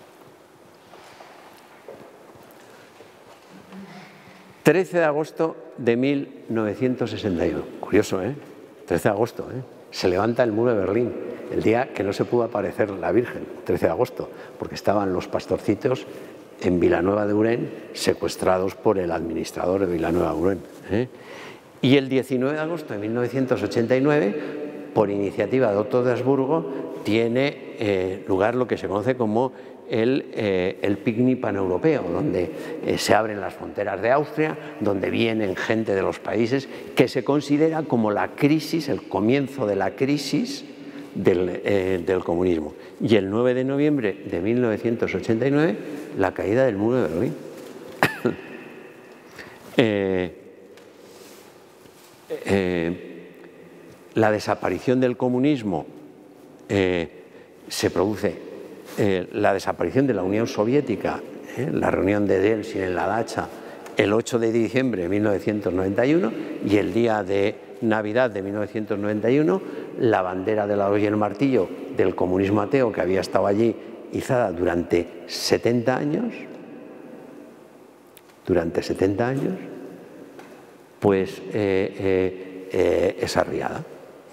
trece de agosto de mil novecientos sesenta y uno. Curioso, ¿eh? trece de agosto, ¿eh? Se levanta el muro de Berlín, el día que no se pudo aparecer la Virgen, trece de agosto, porque estaban los pastorcitos en Villanueva de Urén secuestrados por el administrador de Villanueva de Urén. ¿eh? Y el diecinueve de agosto de mil novecientos ochenta y nueve, por iniciativa de Otto de Habsburgo, tiene eh, lugar lo que se conoce como el, eh, el picnic paneuropeo, donde eh, se abren las fronteras de Austria, donde vienen gente de los países, que se considera como la crisis, el comienzo de la crisis del, eh, del comunismo. Y el nueve de noviembre de mil novecientos ochenta y nueve, la caída del muro de Berlín. eh, eh, la desaparición del comunismo eh, se produce, eh, la desaparición de la Unión Soviética, eh, la reunión de Yeltsin en la Dacha el ocho de diciembre de mil novecientos noventa y uno, y el día de Navidad de mil novecientos noventa y uno, la bandera de la hoja y el martillo del comunismo ateo, que había estado allí izada durante setenta años, durante setenta años, pues eh, eh, eh, es arriada.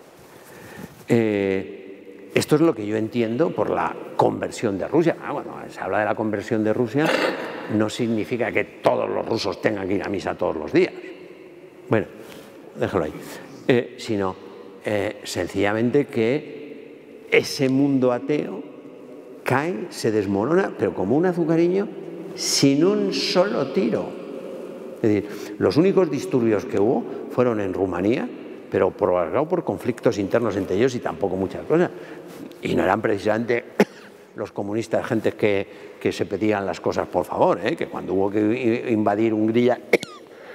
Eh, esto es lo que yo entiendo por la conversión de Rusia. Ah, bueno, se habla de la conversión de Rusia, no significa que todos los rusos tengan que ir a misa todos los días. Bueno, déjalo ahí. Eh, sino eh, sencillamente que ese mundo ateo cae, se desmorona, pero como un azucariño, sin un solo tiro. Es decir, los únicos disturbios que hubo fueron en Rumanía, pero provocado por conflictos internos entre ellos y tampoco muchas cosas. Y no eran precisamente los comunistas gente que, que se pedían las cosas por favor, ¿eh? Que cuando hubo que invadir Hungría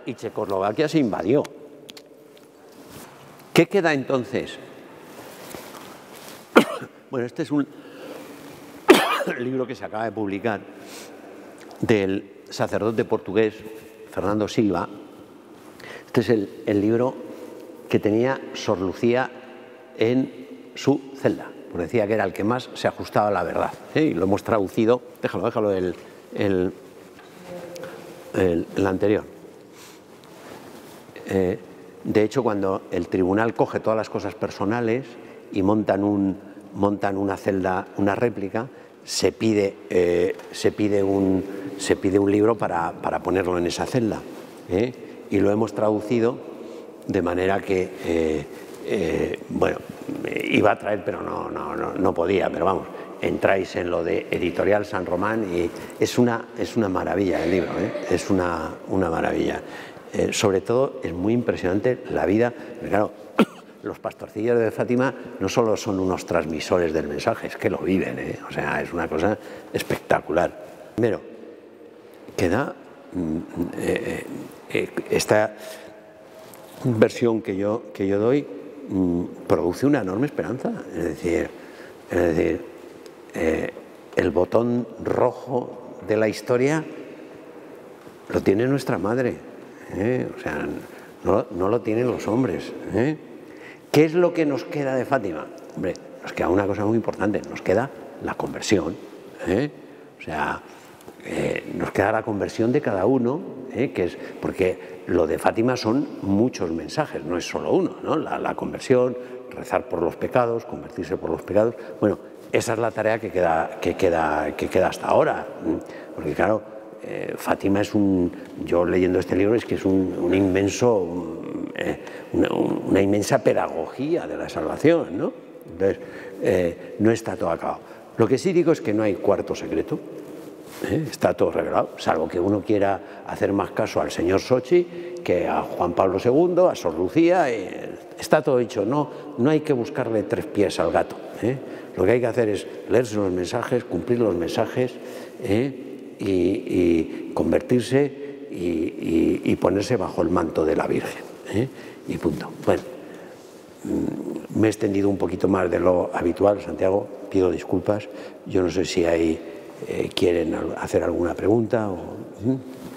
y Checoslovaquia se invadió. ¿Qué queda entonces? Bueno, este es un libro que se acaba de publicar del sacerdote portugués Fernando Silva. Este es el, el libro que tenía Sor Lucía en su celda, porque decía que era el que más se ajustaba a la verdad, ¿eh? Y lo hemos traducido, déjalo, déjalo el, el, el, el anterior. Eh, de hecho, cuando el tribunal coge todas las cosas personales y montan, un, montan una celda, una réplica, se pide, eh, se pide, un, se pide un libro para, para ponerlo en esa celda, ¿eh? Y lo hemos traducido de manera que, eh, eh, bueno, iba a traer, pero no, no, no, no podía, pero vamos, entráis en lo de Editorial San Román y es una, es una maravilla el libro, ¿eh? Es una, una maravilla. Eh, sobre todo es muy impresionante la vida, porque claro, los pastorcillos de Fátima no solo son unos transmisores del mensaje, es que lo viven, ¿eh? O sea, es una cosa espectacular. Primero, queda eh, eh, esta versión que yo, que yo doy mmm, produce una enorme esperanza, es decir, es decir eh, el botón rojo de la historia lo tiene nuestra madre, ¿eh? O sea, no, no lo tienen los hombres, ¿eh? ¿Qué es lo que nos queda de Fátima? Hombre, nos queda una cosa muy importante, nos queda la conversión, ¿eh? O sea, eh, nos queda la conversión de cada uno, ¿eh? Que es, porque lo de Fátima son muchos mensajes, no es solo uno, ¿no? La, la conversión, rezar por los pecados, convertirse por los pecados. Bueno, esa es la tarea que queda, que queda, que queda hasta ahora, porque claro, eh, Fátima es un, yo leyendo este libro es que es un, un inmenso, un, eh, una, una inmensa pedagogía de la salvación, ¿no? Entonces, eh, no está todo acabado. Lo que sí digo es que no hay cuarto secreto, ¿eh? Está todo revelado, salvo que uno quiera hacer más caso al señor Sochi que a Juan Pablo segundo, a Sor Lucía, eh, está todo dicho, no, no hay que buscarle tres pies al gato, ¿eh? Lo que hay que hacer es leerse los mensajes, cumplir los mensajes, ¿eh? y, y convertirse y, y, y ponerse bajo el manto de la Virgen, ¿eh? Y punto. Bueno, me he extendido un poquito más de lo habitual, Santiago, pido disculpas, yo no sé si hay, eh, quieren hacer alguna pregunta o... ¿Mm?